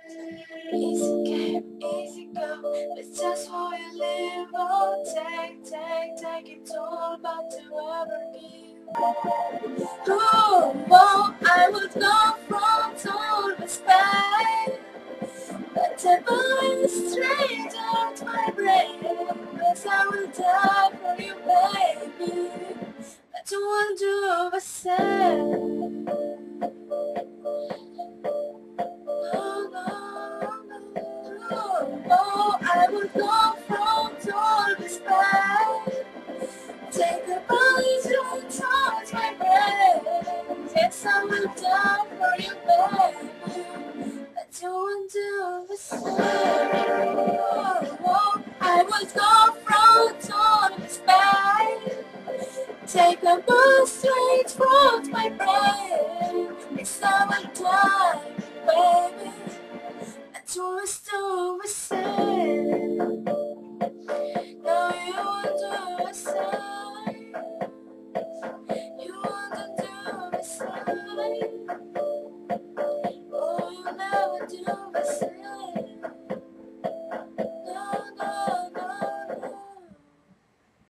Easy came, easy go. It's just how you live. Oh, take it all, but to ever give. Oh, I would go from total respect, but I believe straight out my brain. 'Cause I will die for you, baby. But you won't do the same. No, no, no. Oh, I would go from total respect. Take a body to touch my brain. Yes, I will die for you, baby. But you won't do the same. Oh, I would go from total respect. Take a bus straight from my brain. It's now I die, baby. But you will still the same. No, you won't do the same. You won't do the same. Oh, you never do the same.